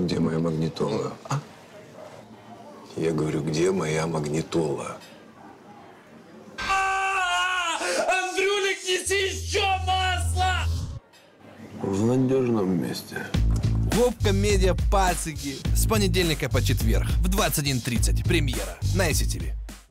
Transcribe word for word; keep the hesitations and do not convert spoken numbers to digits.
где моя магнитола? А? Я говорю, где моя магнитола? Андрюлик, неси еще масло! В надежном месте. Гоп-комедия «Пацики» с понедельника по четверг в двадцать один тридцать. Премьера на ай си ти ви.